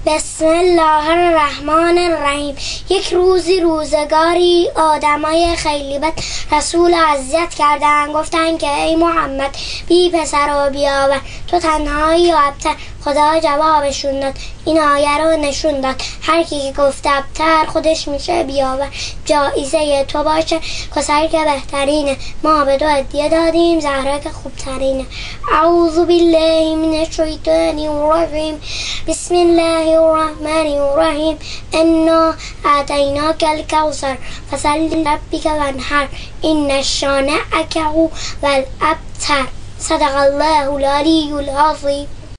بسم الله الرحمن الرحیم. یک روزگاری آدمای خیلی بد رسول اذیت کردن. گفتن که ای محمد بی پسر و بیاور، تو تنهایی و ابتر. خدا جوابشون داد، این آیه رو نشون داد، هر کی که گفت ابتر خودش میشه بیاور. جایزه تو باشه کسر که بهترینه، ما به تو هدیه دادیم زهرا که خوبترینه. اعوذ بالله من الشیطان الرجیم. بسم الله الرحمن الرحیم. انا اعطیناک الکوثر فصل لربک وانحر ان شانئک هو الابتر. صدق الله العلی العظیم.